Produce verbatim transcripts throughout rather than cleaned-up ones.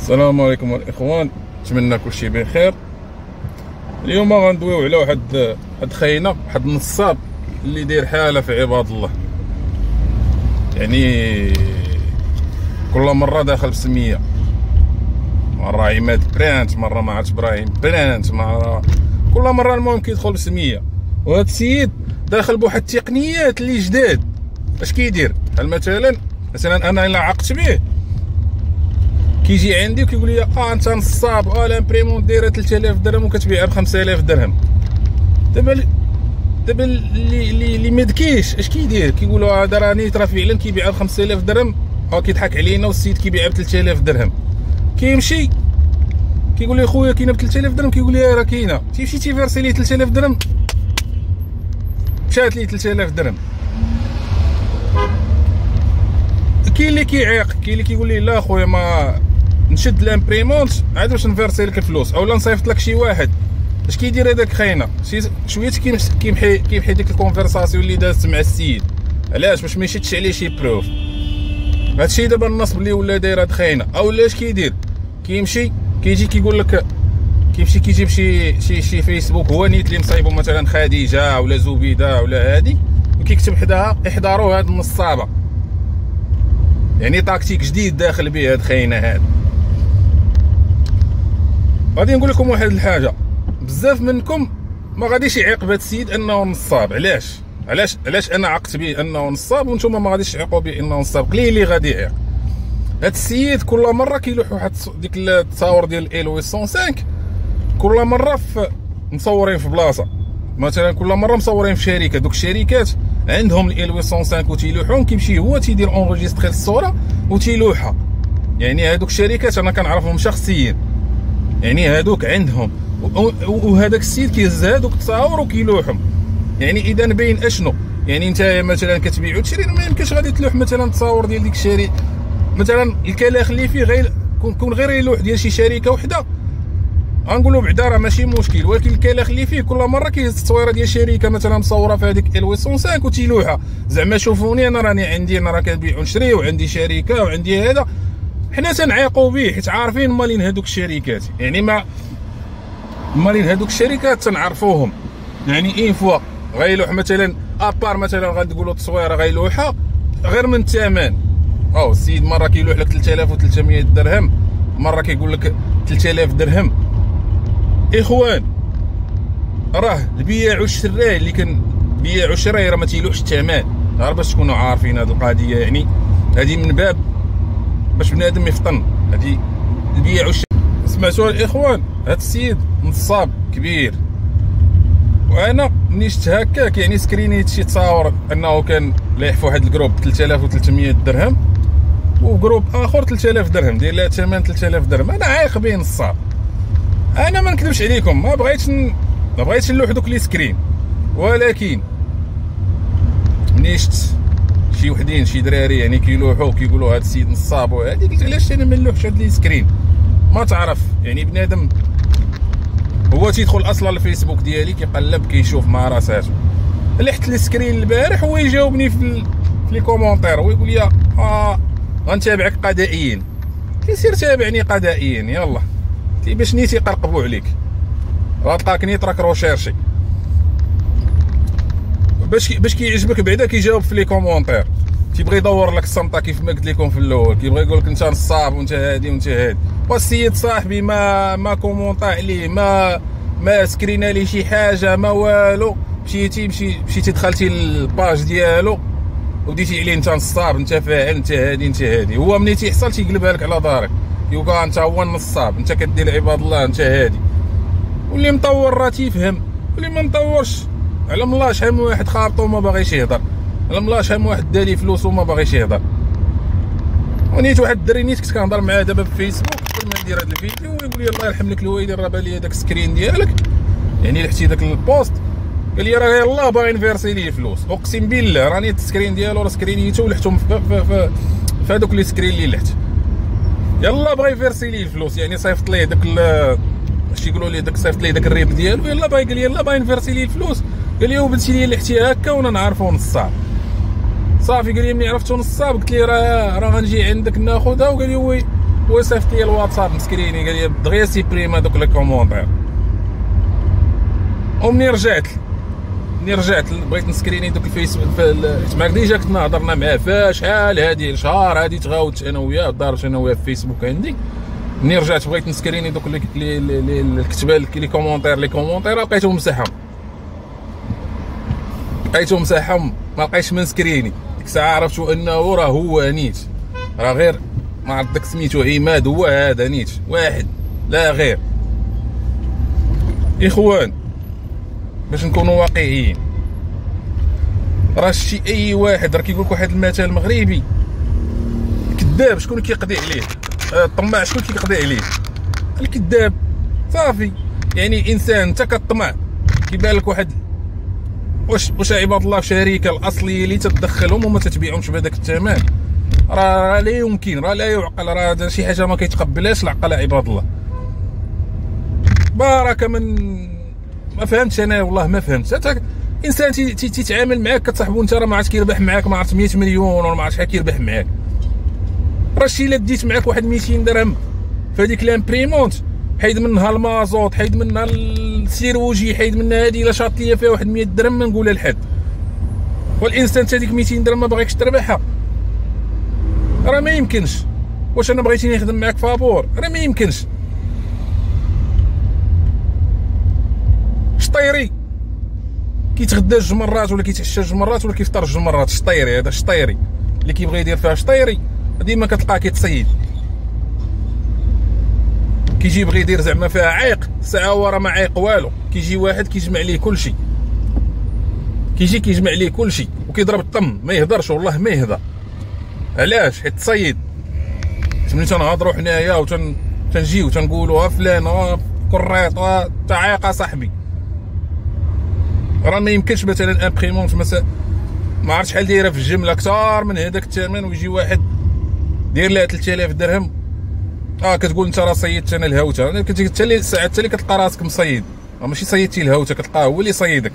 السلام عليكم الاخوان، نتمنى كلشي بخير. اليوم غندويو على واحد واحد خاينه، واحد النصاب اللي داير حاله في عباد الله. يعني كل مره داخل بسميه، مره عماد برانت، مره ما عرفتش ابراهيم برانت، مره كل مره المهم كيدخل بسميه. وهذا السيد داخل بواحد التقنيات اللي جداد. اش كيدير؟ بحال مثلا مثلا انا الا عقت به كيجي عندي وكيقول لي اه انت نصاب، اه لامبريمون دايره ثلاثة آلاف درهم وكتبيعها ب خمسة آلاف درهم. دابا دابا اللي اللي اللي مدكيش اش كيدير؟ كيقول هذا راني ترى فعلا كيبيعها ب خمسة آلاف درهم، ها كيضحك علينا والسيد كيبيعها ب ثلاثة آلاف درهم. كيمشي كيقول لي خويا كاينه ب ثلاثة آلاف درهم، كيقول لي راه كاينه. تيمشي تيفيرسي ليه ثلاثة آلاف درهم، مشات ليه ثلاثة آلاف درهم. كاين اللي كيعيق، كاين اللي كيقول لي لا خويا ما نشد لامبريمونت عاد باش نفيرسي لك الفلوس، اولا نصيفط لك شي واحد. اش كيدير هذاك خاينه؟ شي شويه كيمحي كيمحي ديك الكونفرساسيون اللي دازت مع السيد. علاش؟ باش ما يشدش عليه شي بروف. هادشي دابا النصب اللي ولا داير هاد خاينه. اولا اش كيدير؟ كيمشي كيجي كيقول لك، كيمشي كيجيب شي شي شي فيسبوك هو نيت اللي مصايبو مثلا خديجه ولا زبيده ولا هادي، وكيكتب حداها احضروا هاد النصابه. يعني تاكتيك جديد داخل به هاد خاينه هاد. غادي نقول لكم واحد الحاجه، بزاف منكم ما غاديش يعيق بهذا السيد انه نصاب. علاش علاش علاش انا عقت به انه نصاب وانتم ما غاديش تعيقوا به انه نصاب؟ قليل اللي غادي يعيق. هذا السيد كل مره كيلوح واحد ديك التصاور ديال ال خمسة وخمسين، كل مره في مصورين في بلاصه. مثلا كل مره مصورين في شركه، دوك الشركات عندهم ال خمسة وخمسين وتيلوحون، كيمشي هو تيدير اونغيستري الصوره وتيلوحها. يعني هذوك الشركات انا كنعرفهم شخصيا، يعني هادوك عندهم، وهذاك السيد كيهز هادوك التصاور وكيلوحهم. يعني اذا باين اشنو؟ يعني انت مثلا كتبيع وتشري، ما يمكنش غادي تلوح مثلا تصاور ديال ديك الشركه. مثلا الكلاخ اللي فيه غير كون غير يلوح ديال شي شركه وحده غنقولوا بعدا راه ماشي مشكل، ولكن الكلاخ اللي فيه كل مره كيهز التصويره ديال شركه مثلا مصوره في هذيك ال خمسة وخمسين وتيلوحها. زعما شوفوني انا راني عندي، انا راه كنبيع ونشري وعندي شركه وعندي هذا. حنا تنعيقوا به حيت عارفين مالين هذوك الشركات. يعني ما مالين هذوك الشركات تنعرفوهم. يعني اين فوا غيلوح مثلا ابار، مثلا غتقولوا تصويره غيلوحها غير من الثمن. او السيد مره كيلوح لك ثلاثة آلاف وثلاثمية درهم، مره كيقول لك ثلاثة آلاف درهم. اخوان راه البيع والشراء اللي كان بيع وشراء راه ما تيلوحش الثمن، غير باش تكونوا عارفين هذه القضيه. يعني هذه من باب باش بنادم يفطن، هذه البيع والشراء. سمعتوا الاخوان؟ هذا السيد نصاب كبير. وانا ملي شفت هكاك يعني سكرينيت شي تصاور انه كان لايح في واحد الجروب ثلاثة آلاف وثلاثمية درهم، وجروب اخر ثلاثة آلاف درهم، داير لها ثمن ثلاثة آلاف درهم. انا عايق به نصاب. انا ما نكذبش عليكم، ما بغيتش ن... ما بغيتش نلوح دوك لي سكرين، ولكن ملي شفت شي وحدين شي دراري يعني كيلوحوا كيقولوا هذا السيد نصاب وهادي، قلت علاش انا ما نلوحش هاد لي سكرين؟ ما تعرف يعني بنادم هو تيدخل اصلا الفيسبوك ديالي كيقلب كيشوف مع راساتو. لحت لي سكرين البارح هو يجاوبني في ال... في لي كومونتير ويقول لي اه غنتابعك قضائيا. كيسير تابعني قضائيا يلا تي باش نيتي يقرقبوا عليك، راه لقاك نيت راك روشيرشي. باش باش كيعجبك بعدا كيجاوب في لي كومونتير، تيبغي يدور لك الصمطه كيف ما قلت لكم في الاول، كيبغي يقول لك انت نصاب وانت هادي وانت هادي. والسيد صاحبي ما ما كومونطا عليه، ما ما سكرينا ليه شي حاجه، ما والو. مشيتي مشي مشيتي دخلتي الباج ديالو وديتي عليه انت نصاب، انت فاعل، انت هادي انت هادي. هو ملي تيحصل تيقلبها لك على دارك، يقول انت هو النصاب، انت كدير عباد الله، انت هادي. واللي مطور راه تيفهم، واللي ما مطورش على الله شحال من واحد خابطو وما باغيش يهضر، على الله شحال من واحد دالي فلوس وما باغيش يهضر. ونيت واحد الدري نيت كنت كنهضر معاه دابا في فيسبوك قبل ما ندير هذا الفيديو، ويقول لي الله يرحم لك الوالدين راه بالي هذاك السكرين ديالك، يعني لحتي داك البوست قال لي راه يلاه باغي نفيرسي ليه فلوس. اقسم بالله راني السكرين ديالو راه سكرينيتو ولحتهم في في في, في هذوك لي سكرين اللي لحت، يلاه باغي يفيرسي ليه الفلوس. يعني صيفط ليه داك اش تيقولوا ليه داك صيفط ليه داك الريب ديالو، يلاه باغي قال لي يلاه باغي نفيرسي ليه الفلوس. قال لي وبنتي لي لحتي هكا وانا نعرفو نصاب صافي. قال لي ملي عرفتو نصاب قلت لي راه راه غنجي عندك ناخذها، وقال لي وي وصيفط لي الواتساب مسكريني قال لي دغيا سيبريم هذوك لي كومونتير. ومني رجعت ملي رجعت بغيت نسكريني دوك الفيسبوك تماك ديجا كنا هضرنا معاه فشحال هادي شهر هادي تغاودت انا وياه دارت انا وياه في فيسبوك عندي. ملي رجعت بغيت نسكريني دوك لي لي الكتبه لي كومونتير لي كومونتير لقيتهم مسحهم لقيتهم مسحهم ما لقيتش من سكريني. ديك الساعه عرفت انه راه هو نيت راه غير ما عرفت داك سميتو عماد هو هذا نيت واحد لا غير. اخوان باش نكونوا واقعيين راه شتي اي واحد راه كيقول لك واحد المثل مغربي كذاب شكون كيقضي عليه؟ الطماع شكون كيقضي عليه؟ الكذاب صافي. يعني انسان انت كطمع كيبان لك واحد واش واش عباد الله شركه الاصليه اللي تتدخلهم وما تتبيعهمش بهذاك الثمن راه لا يمكن راه لا يعقل راه شي حاجه ما كيتقبلهاش العقل عباد الله. بارك من ما فهمتش انا والله ما فهمت. انت انسان تيتعامل معاك كتصاحبو انت راه ما عرفت كيربح معاك ما عرفت مية مليون ولا ما عرفت شحال كيربح معاك. راه شي الا ديت معاك واحد ميتين درهم فهاديك لامبريمونت حيد منها المازوط حيد منها السيروجي حيد منها هادي الا شاط ليا فيها واحد مية درهم ما نقولها لحد. والانسان تا ديك ميتين درهم ما باغيكش تربحها راه ما يمكنش. واش انا بغيتيني نخدم معاك فابور راه ما يمكنش. شطيري كيتغدى جوج مرات ولا كيتعشى جوج مرات ولا كيفطر جوج مرات. شطيري هذا شطيري اللي كيبغي يدير فيها شطيري ديما كتلقاه كيتصيد كيجي يبغي يدير زعما فيها عيق ساعه هو راه ما عيق والو. كيجي واحد كيجمع ليه كلشي كيجي كيجمع ليه كلشي وكيضرب الطم ما يهضرش والله ما يهضر. علاش؟ حيت تصيد. ملي تنهضروا حنايا وتن تنجيو تنقولوا ها فلان ها كريط ها تا عايق صاحبي راه ما يمكنش مثلا امبريمونت مثلا ما عرفت شحال دايره في الجمله اكثر من هذاك الثمن ويجي واحد داير لها ثلاثة آلاف درهم اه كتقول انت راه صيدت انا الهوته. حتى اللي ساعات حتى اللي كتلقى راسك مصيد راه ماشي صيدتي الهوته كتلقاه هو اللي صيدك.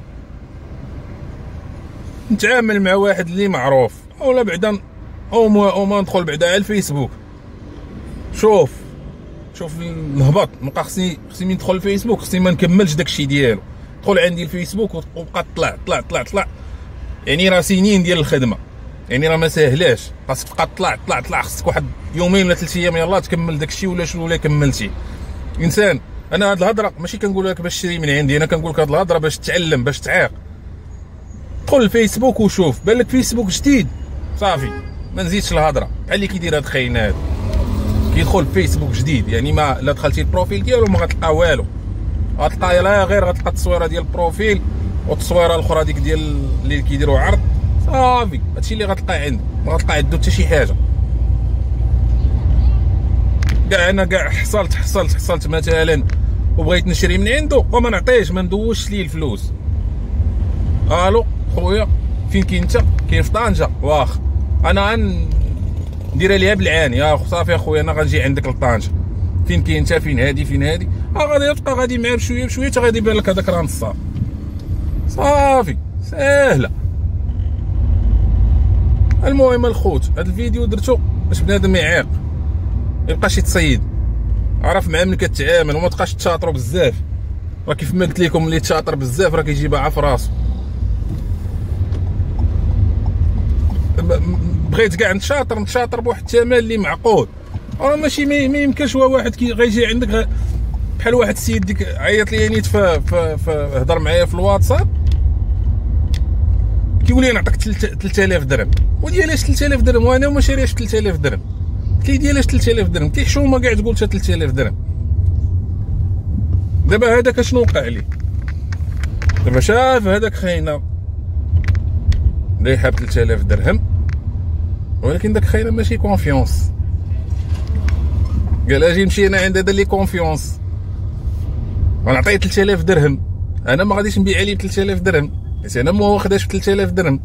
نتعامل مع واحد اللي معروف اولا بعدا او ما او ما ندخل بعدا على الفيسبوك. شوف شوف الهبط نبقى خصني خصني ندخل الفيسبوك خصني ما نكملش داكشي ديالو. دخل عندي الفيسبوك وبقى طلع طلع طلع طلع يعني راه سنين ديال الخدمه يعني راه ما ساهلاش. خاصك تبقى طلع طلع طلع خاصك واحد يومين ولا ثلاث ايام يلاه تكمل داكشي ولا شنو ولا كملتي. انسان انا هاد الهضره ماشي كنقول لك باش تشري من عندي انا كنقول لك هاد الهضره باش تتعلم باش تعيق. دخل الفيسبوك وشوف بان لك فيسبوك جديد صافي ما نزيدش الهضره. بحال اللي كيدير هاد الخاين هذا كيدخل فيسبوك جديد يعني ما لا دخلتي البروفيل ديالو ما غتلقى والو. غتلقى لا غير غتلقى التصويره ديال البروفيل والتصويره الاخرى ديك ديال اللي كيديروا عرض صافي. هادشي اللي غتلقى عنده ما غتلقى عنده حتى شي حاجه. كاع انا كاع حصلت حصلت حصلت مثلا وبغيت نشري من عنده وما نعطيش ما ندوش ليه الفلوس. الو خويا فين كاين انت؟ كاين في طنجه. واخ انا نديرها ليها بالعاني يا صافي اخويا انا غنجي عندك لطنجه. فين كاين انت؟ فين هادي فين هادي؟ ها غادي تبقى غادي معاه بشويه بشويه حتى غادي يبان لك هذاك راه نصاب. صافي ساهله. المهم الخوت هذا الفيديو درتو باش بنادم يعيق ما يبقاش يتصيد. عرف مع من كتعامل وما تبقاش تشاطروا بزاف. راه كيف ما قلت لكم اللي تشاطر بزاف راه كيجيبها في راسو. بغيت كاع نتشاطر نتشاطر بواحد الثمن اللي معقول. راه ماشي ما يمكنش هو واحد كي غيجي عندك غ... بحال واحد السيد ديك عيط لي نيت ف هضر معايا في الواتساب كيقول لي نعطيك ثلاثة آلاف درهم. وديالاش ثلاثة آلاف درهم وانا ما شاريهاش ب ثلاثة آلاف درهم. قلت لي ديالاش ثلاثة آلاف درهم؟ قلت لي حشومه كاع تقول ثلاثة آلاف درهم. دابا هذاك اشنو وقع ليه؟ دابا شاف هذاك خاينه اللي حاب ثلاثة آلاف درهم ولكن داك خاينه ماشي كونفيونس. قال اجي نمشي انا عند هذا اللي كونفيونس غنعطيه ثلاثة آلاف درهم. انا ما غاديش نبيع عليه ب ثلاثة آلاف درهم حيت انا ما واخداش ب ثلاثة آلاف درهم.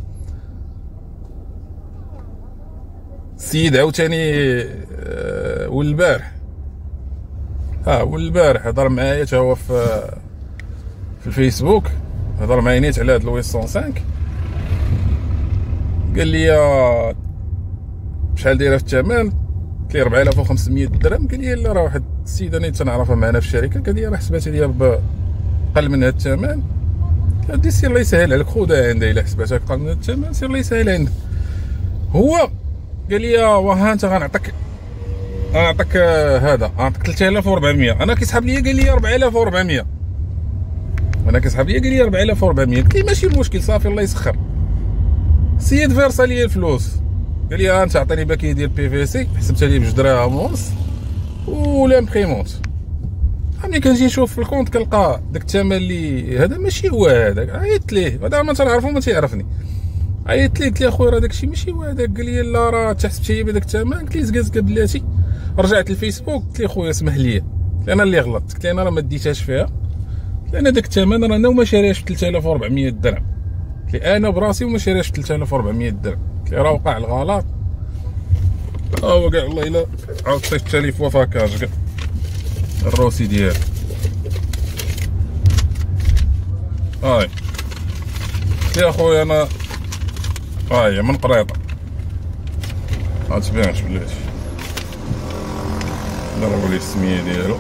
السيد عاوتاني أه والبارح ها والبارح هضر معايا حتى هو في في الفيسبوك هضر معايا نيت على هاد الويس مية وخمسة. قال لي شحال دايره في الثمن؟ قلت قلت ليه أربعة آلاف وخمسمية درهم. قال لي لا راه واحد السيده انا تنعرفها معنا في الشركه، قال لي راه حسباتها ليا بقل من هذا الثمن. قال لي سير الله يسهل عليك، خذها عندها الا حسباتها اقل من هذا الثمن سير الله يسهل عندك. هو قال لي وها انت غنعطيك غنعطيك هذا غنعطيك ثلاثة آلاف وأربعمية. انا كيسحب لي قال لي أربعة آلاف وأربعمية، انا كيسحب لي قال لي أربعة آلاف وأربعمية. قلت لي ماشي مشكل صافي الله يسخر. السيد فيرسا لي الفلوس، قال لي انت عطيني باكيه ديال بي في سي حسبتها لي بجوج دراهم ونص ولا امبريمونت. ملي كنجي نشوف في الكونت كنلقى داك الثمن اللي هذا ماشي هو هذاك. عيطت ليه هذا ما تنعرفو ما تيعرفني، عيطت ليه قلت ليه اخويا راه داكشي ماشي هو هذاك. قال لي لا راه انت حسبتي بداك الثمن. قلت ليه زكا زكا بلاتي. رجعت للفيسبوك قلت ليه خويا اسمح لي، قلت ليه انا اللي غلطت، قلت ليه انا راه ما ديتهاش فيها، لان داك الثمن راه انا وما شاريهاش ب ثلاثة آلاف وأربعمية درهم. قلت ليه انا براسي وما شاريهاش ب ثلاثة آلاف وأربعمية درهم. قلت ليه راه وقع الغلط. ها هو كاع والله الا عاود صيفط لي في وفاكاج كاع الروسي ديالو. هاي يا خويا انا هاي من قريطه ما تبانش بلاتي، ضربوا لي السميه ديالو.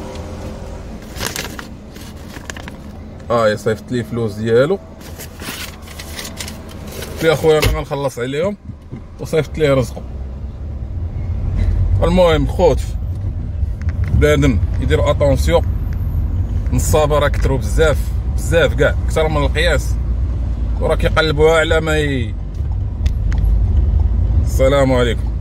هاي صيفط لي فلوس ديالو. قلت لي اخويا انا غنخلص عليهم وصيفط ليه رزقو. المهم خوت بنادم يدير اتونسيون، نصابه راه كثروا بزاف بزاف كاع اكثر من القياس، وراه كيقلبوها على ما ي... السلام عليكم.